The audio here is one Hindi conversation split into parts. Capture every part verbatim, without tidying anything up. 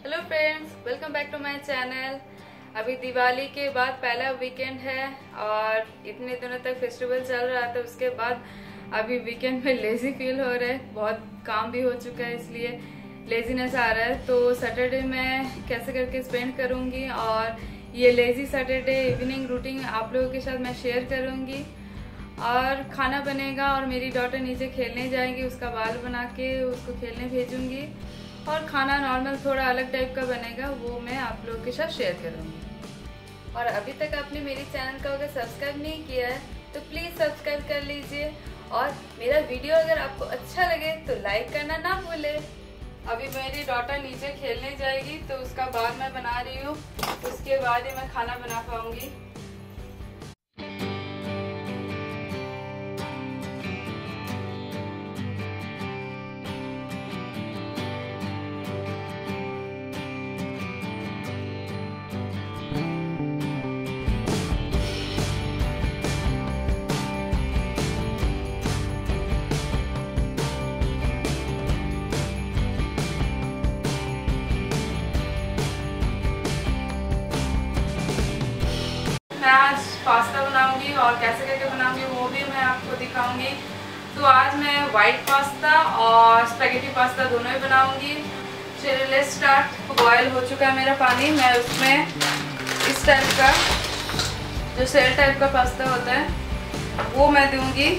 Hello friends, welcome back to my channel. अभी दिवाली के बाद पहला वीकेंड है और इतने दिनों तक फेस्टिवल चल रहा था, उसके बाद अभी वीकेंड में लेजी फील हो रहा है। बहुत काम भी हो चुका है इसलिए लेजीनेस आ रहा है। तो सैटरडे मैं कैसे करके स्पेंड करूँगी और ये लेजी सैटरडे इवनिंग रूटीन आप लोगों के साथ मैं शेयर करूँगी। और खाना बनेगा और मेरी डॉटर नीचे खेलने जाएगी, उसका बाल बना के उसको खेलने भेजूँगी। और खाना नॉर्मल थोड़ा अलग टाइप का बनेगा, वो मैं आप लोगों के साथ शेयर करूँगी। और अभी तक आपने मेरे चैनल को अगर सब्सक्राइब नहीं किया है तो प्लीज़ सब्सक्राइब कर लीजिए। और मेरा वीडियो अगर आपको अच्छा लगे तो लाइक करना ना भूले। अभी मेरी डॉटर नीचे खेलने जाएगी तो उसका बाल मैं बना रही हूँ, उसके बाद ही मैं खाना बना पाऊँगी। मैं आज पास्ता बनाऊंगी और कैसे करके बनाऊंगी वो भी मैं आपको दिखाऊंगी। तो आज मैं वाइट पास्ता और स्पैगेटी पास्ता दोनों ही बनाऊंगी। चलिए लेट्स स्टार्ट। बॉयल हो चुका है मेरा पानी, मैं उसमें इस टाइप का जो सेल टाइप का पास्ता होता है वो मैं दूंगी।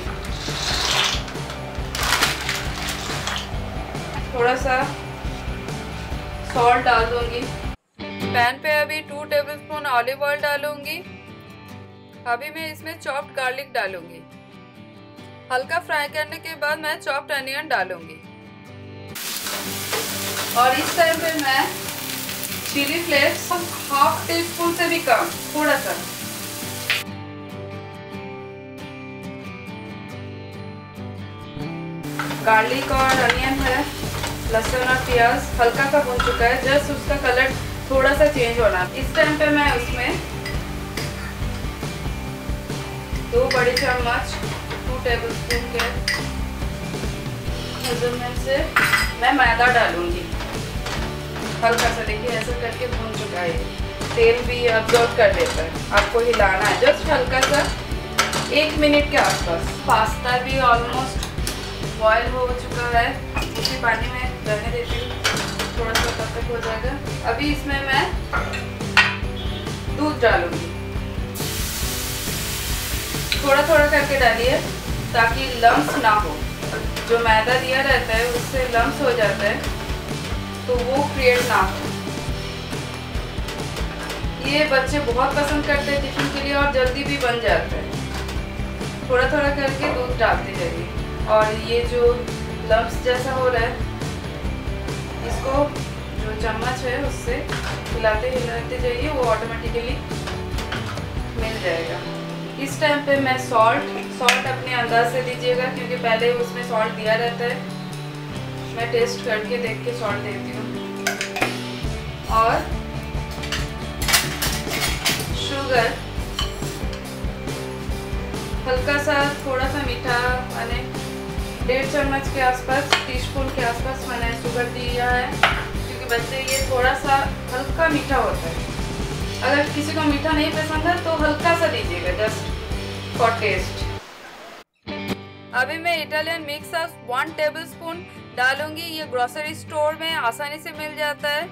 थोड़ा सा सॉल्ट डाल दूंगी। पैन पे अभी टू टेबलस्पून ऑलिव ऑयल डालूंगी। अभी मैं इसमें चॉप्ड गार्लिक डालूंगी। हल्का फ्राई करने के बाद मैं चॉप्ड अनियन डालूंगी। और इस टाइम पे मैं chilli flakes half teaspoon से भी कम, थोड़ा सा गार्लिक और अनियन है, लहसुन और प्याज हल्का सा भून चुका है, जस्ट उसका कलर थोड़ा सा चेंज होना। इस टाइम पे मैं उसमें दो बड़ी चम्मच टू टेबल स्पून के मेजरमेंट से मैं मैदा डालूंगी। हल्का सा देखिए ऐसा करके भून चुका है, तेल भी अब्जॉर्ब कर लेता है। आपको हिलाना है जस्ट हल्का सा, एक मिनट के आसपास। पास्ता भी ऑलमोस्ट बॉयल हो चुका है, इसी पानी में रहने देती हूँ, थोड़ा सा तब तक हो जाएगा। अभी इसमें मैं दूध डालूंगी। थोड़ा थोड़ा करके डालिए ताकि लम्स ना हो। जो मैदा दिया रहता है उससे लम्स हो जाता है तो वो क्रिएट ना हो। ये बच्चे बहुत पसंद करते हैं टिफिन के लिए और जल्दी भी बन जाता है। थोड़ा थोड़ा करके दूध डालते जाइए। और ये जो लम्स जैसा हो रहा है इसको जो चम्मच है उससे हिलाते हिलाते जाइए, वो ऑटोमेटिकली मिल जाएगा। इस टाइम पे मैं सॉल्ट सॉल्ट अपने अंदाज से दीजिएगा क्योंकि पहले उसमें सॉल्ट दिया रहता है। मैं टेस्ट करके देख के सॉल्ट देती हूँ। और शुगर हल्का सा, थोड़ा सा मीठा, मैंने डेढ़ चम्मच के आसपास, टीस्पून के आसपास मैंने शुगर दिया है क्योंकि बच्चे ये थोड़ा सा हल्का मीठा होता है। अगर किसी को मीठा नहीं पसंद है तो हल्का सा दीजिएगा, जस्ट फॉर टेस्ट। अभी मैं Italian mix sauce one tablespoon डालूंगी। ये ग्रोसरी स्टोर में आसानी से मिल जाता है।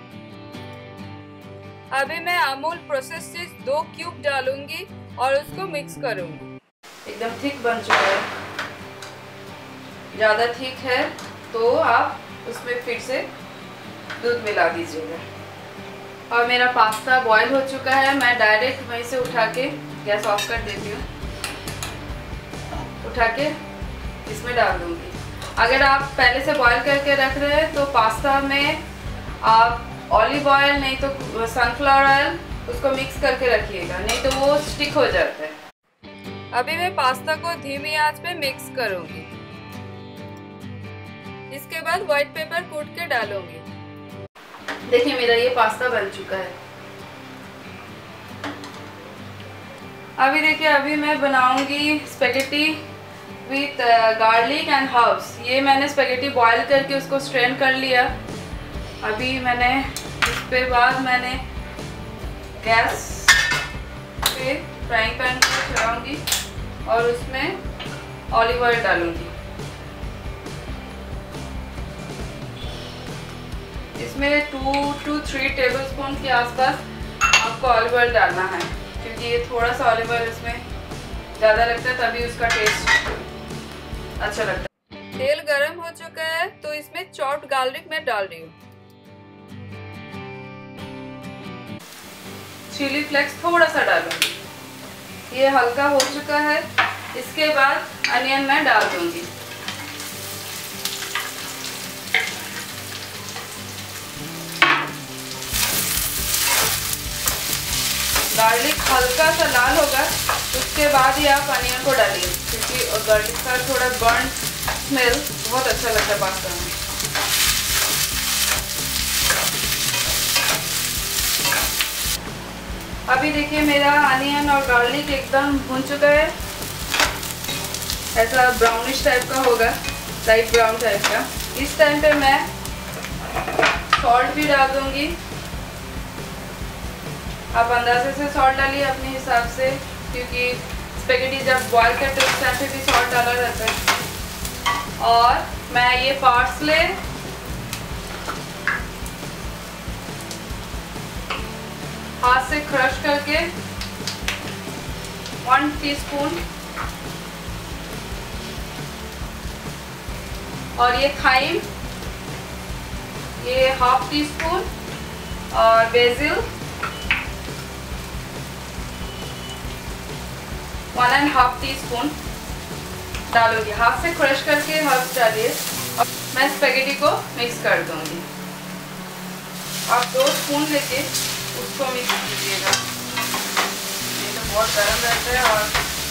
अभी मैं अमूल प्रोसेस्ड चीज दो क्यूब डालूंगी और उसको मिक्स करूंगी। एकदम थिक बन चुका है, ज्यादा थिक है तो आप उसमें फिर से दूध मिला दीजिएगा। और मेरा पास्ता बॉयल हो चुका है, मैं डायरेक्ट वहीं से उठा के गैस ऑफ कर देती हूँ, उठा के इसमें डाल दूँगी। अगर आप पहले से बॉयल करके रख रहे हैं तो पास्ता में आप ऑलिव ऑयल नहीं तो सनफ्लावर ऑयल उसको मिक्स करके रखिएगा, नहीं तो वो स्टिक हो जाता है। अभी मैं पास्ता को धीमी आंच पे मिक्स करूँगी। इसके बाद व्हाइट पेपर कूट के डालूंगी। देखिए मेरा ये पास्ता बन चुका है। अभी देखिए अभी मैं बनाऊंगी spaghetti with garlic and herbs. ये मैंने स्पेगेटी बॉईल करके उसको स्ट्रेन कर लिया। अभी मैंने इसके बाद मैंने गैस पे फ्राइंग पैन को चलाऊंगी और उसमें ऑलिव ऑयल डालूंगी। इसमें टू टू थ्री टेबलस्पून के आसपास आपको ऑलिव ऑयल डालना है, क्योंकि ये थोड़ा सा ऑलिव ऑयल इसमें ज़्यादा लगता है, तभी उसका टेस्ट अच्छा लगता है। तेल गरम हो चुका है तो इसमें चॉप्ड गार्लिक मैं डाल रही हूँ। चिली फ्लेक्स थोड़ा सा डालूंगी। ये हल्का हो चुका है। इसके बाद अनियन मैं डाल दूंगी। गार्लिक हल्का सा लाल होगा उसके बाद ही आप अनियन को डालिए, क्योंकि गार्लिक का थोड़ा बर्न स्मेल बहुत अच्छा लगता है पास्ता में। अभी देखिए मेरा अनियन और गार्लिक एकदम भून चुका है, ऐसा ब्राउनिश टाइप का होगा, लाइट ब्राउन टाइप का। इस टाइम पे मैं सॉल्ट भी डाल दूंगी। आप अंदाजे से सॉल्ट डालिए अपने हिसाब से, क्योंकि स्पेगेटी जब बॉईल करते हैं उस टाइम पे भी सॉल्ट डाला जाता है। और मैं ये पार्सले हाथ से क्रश करके वन टीस्पून, और ये थाइम ये हाफ टी स्पून, और basil one and half teaspoon डालूंगी। हाथ से क्रश करके हर्ब्स डालिए और मैं स्पेगेटी को मिक्स कर दूंगी। आप दो स्पून लेके उसको मिक्स कीजिएगा, ये तो बहुत गर्म रहता है। और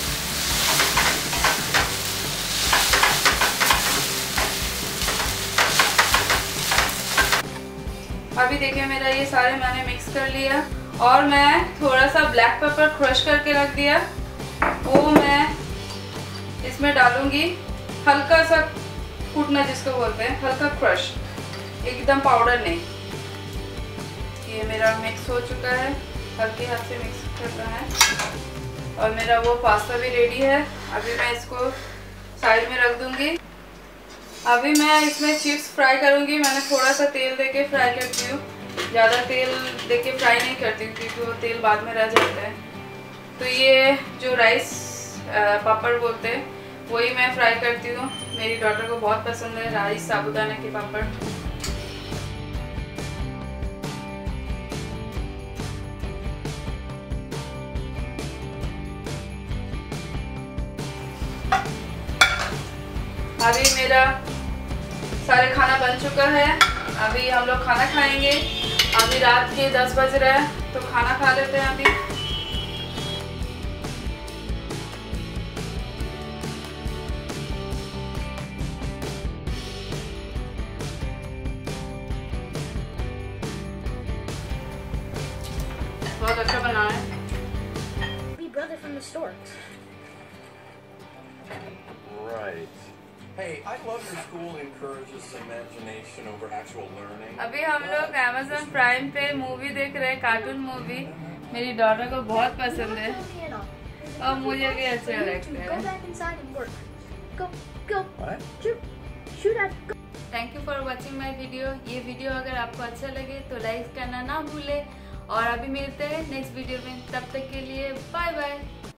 अभी देखिए मेरा ये सारे मैंने मिक्स कर लिया, और मैं थोड़ा सा ब्लैक पेपर क्रश करके रख दिया, वो मैं इसमें डालूंगी। हल्का सा कूटना जिसको बोलते हैं, हल्का क्रश, एकदम पाउडर नहीं। ये मेरा मिक्स हो चुका है, हल्के हाथ से मिक्स करना है, और मेरा वो पास्ता भी रेडी है। अभी मैं इसको साइड में रख दूंगी। अभी मैं इसमें चिप्स फ्राई करूंगी। मैंने थोड़ा सा तेल देके फ्राई करती हूँ, ज़्यादा तेल देके फ्राई नहीं करती हूँ, क्योंकि वो तेल बाद में रह जाता है। तो ये जो राइस पापड़ बोलते हैं वही मैं फ्राई करती हूँ। मेरी डॉटर को बहुत पसंद है राइस साबुदाना के पापड़। अभी मेरा सारे खाना बन चुका है। अभी हम लोग खाना खाएंगे। अभी रात के दस बज रहे हैं तो खाना खा लेते हैं अभी। बहुत अच्छा बना है। We brother from the store. Right. Hey, I love your school encourages imagination over actual learning. अभी हम लोग Amazon Prime पे मूवी देख रहे हैं, कार्टून मूवी। मेरी डॉटर को बहुत पसंद है और मुझे भी अच्छा लगता है। Go back inside and work. Go, go. What? Shoot, shoot at. Go. Thank you for watching my video. ये वीडियो अगर आपको अच्छा लगे तो लाइक करना ना भूले, और अभी मिलते हैं नेक्स्ट वीडियो में। तब तक के लिए बाय बाय।